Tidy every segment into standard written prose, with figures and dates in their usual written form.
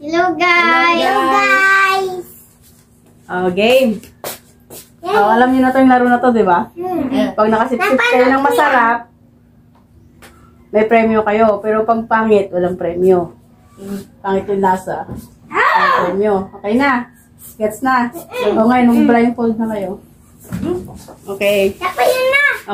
Hello guys! Hello guys! Oh, game! Oh, alam niyo na to yung laro na to, di ba? Pag nakasipsip kayo ng masarap, may premyo kayo. Pero pag pangit, walang premyo. Pangit yung lasa. Walang premyo. Okay na? Gets na? O ngayon, blindfold na kayo. Okay. Tapos yun na! Okay.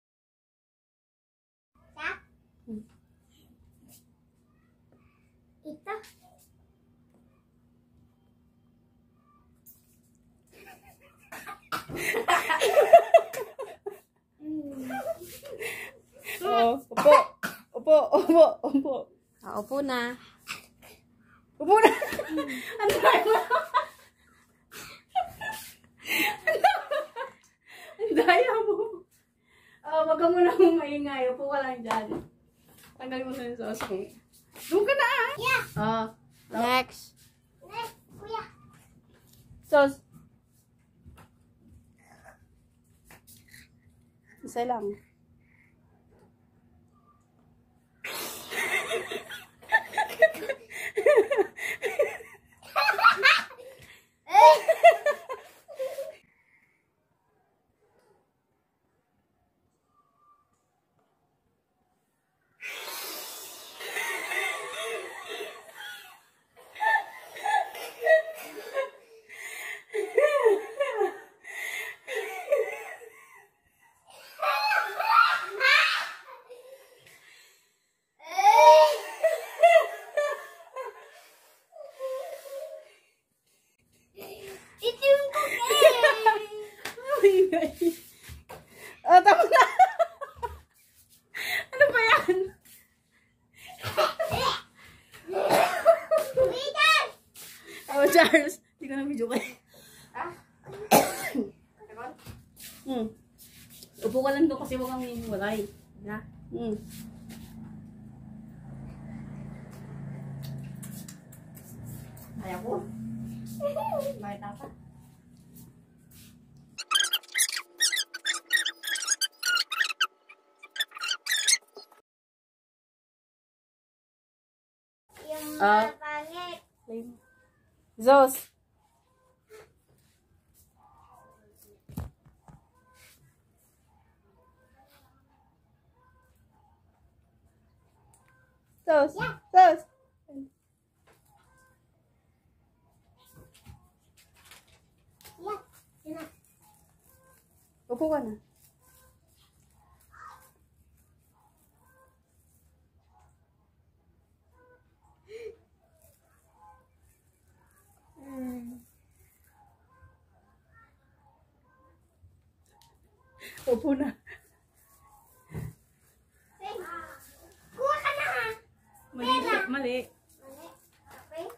Ito. Oh, upo. Upo, upo, upo. Upo na. Upo na. Ano ba? Ang daya mo. Oh, wag ka muna mong maingay. Upo ka lang dyan. Tanggalin mo sa yung sauce mo. Doon ka na ah. Yeah. Oh. Next. Next, kuya. Sauce. Isa lang. Ito yung cookie. Oh, tapos na. Ano ba yan? Wait! Oh, Charles. Hindi ko na video kayo. Upo ka lang doon kasi huwag kang hiniwalay. Na. Ayaw ko. Bakit apa? Yung mga pangit. Zos. Zos. Zos. Yeah. Yun na. Upo ka na. Upo na. Hey, kuha ka na ha. Mali. Mali. Mali. Okay.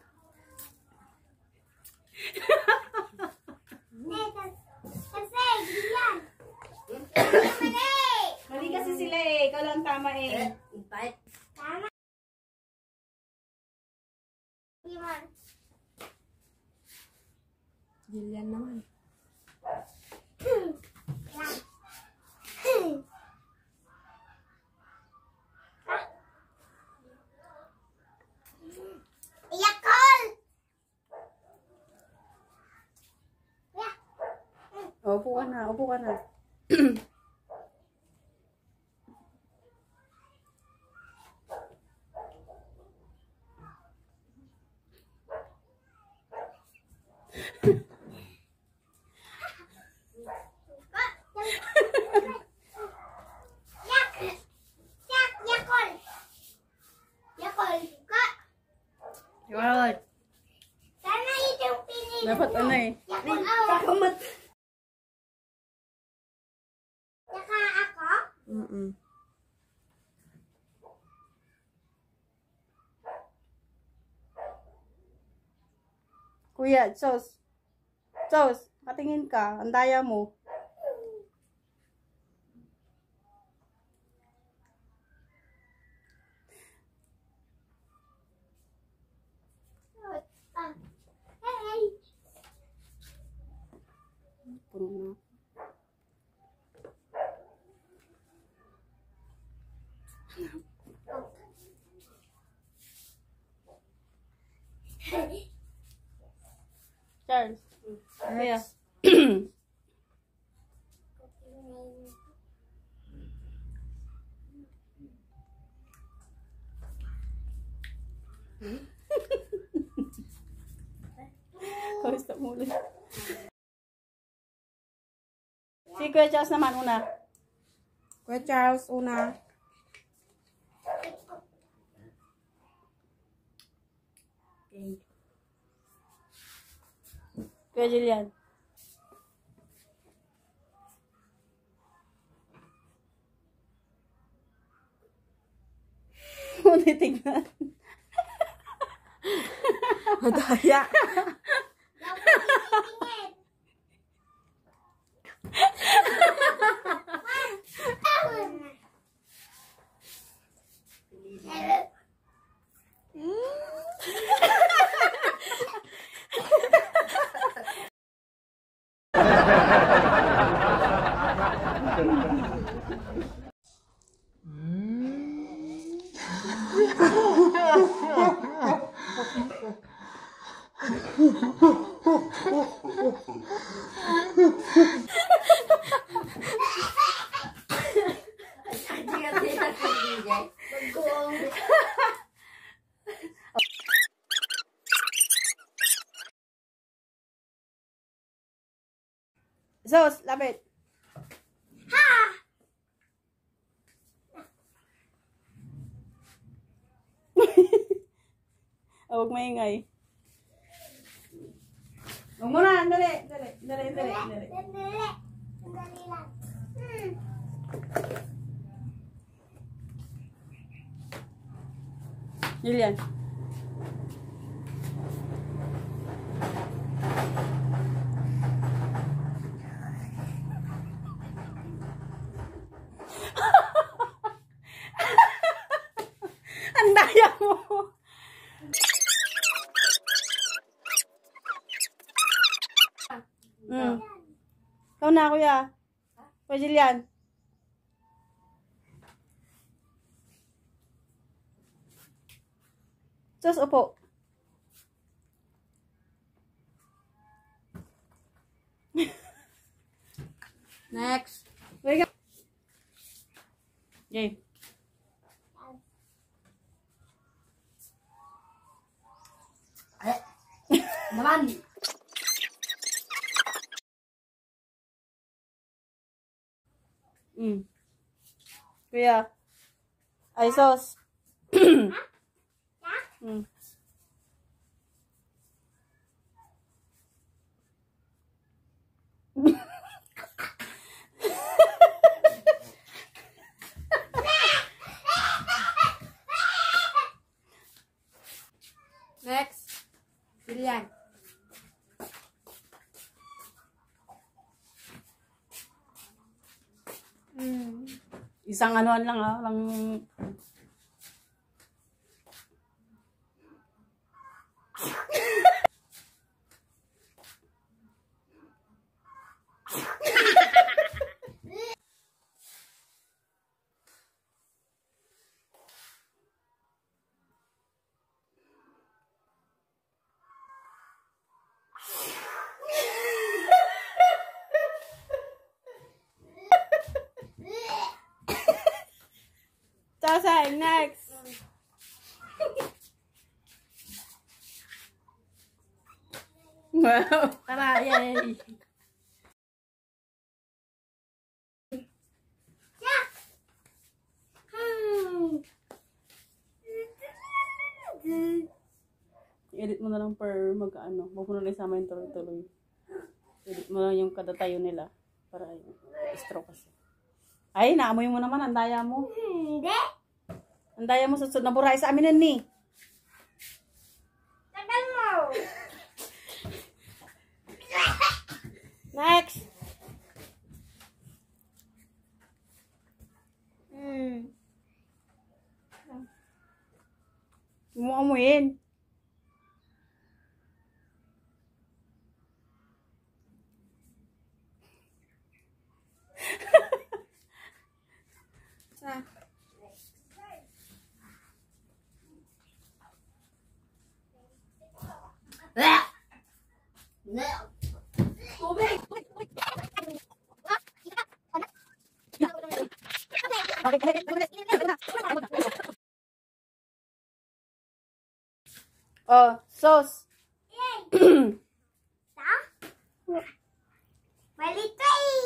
Kasi, yan. Mali. Mali kasi sila eh. Ikaw lang tama eh. Tama. Iman. Jillian naman. Yakol! Upo ka na. Upo ka na. Yakol! Yakol, ka! Ikaw. Sana ito yung pinili Dapat ano eh. Yakol, Saka ako? Kuya, Sos. Sos, katingin ka. Ang daya mo. Hey! Puno na. Kaya. Kamusta mo ulit? Si Kuya Charles naman una. Kuya Charles, una. Okay. Kuya Julian. Titignan. Madaya. Sos, lapit. Huwag maingay. Huwag mo na, dali. Sandali lang. Julian. Ang daya mo. Ikaw na, kuya. Kuya Julian. Sus, upo. Next. Okay. Naman. Kuya. Ay, sos. Next. Julian. Isang anuan lang lang. Sasay, next. Wow, tara, yay. Edit mo na lang per magkaano. Huwag mo na lang isama yung tuloy-tuloy. Edit mo lang yung kada tayo nila. Para stroke kasi. Ay, naamoy mo naman. Ang daya mo. Hindi. Ang daya mo. Susod na buray sa amin ni. Tagal mo. Next. Mo amuin. Oh, sauce. Malito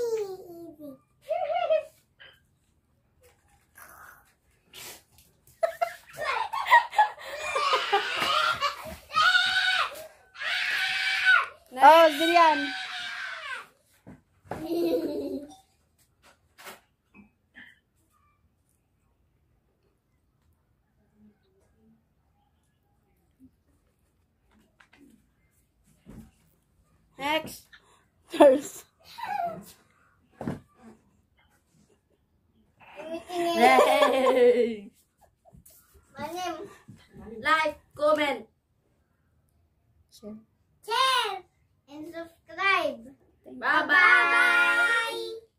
Oh, Zilian. Next. First. Next. Manim. Like, comment. Share and subscribe. Bye-bye. Bye.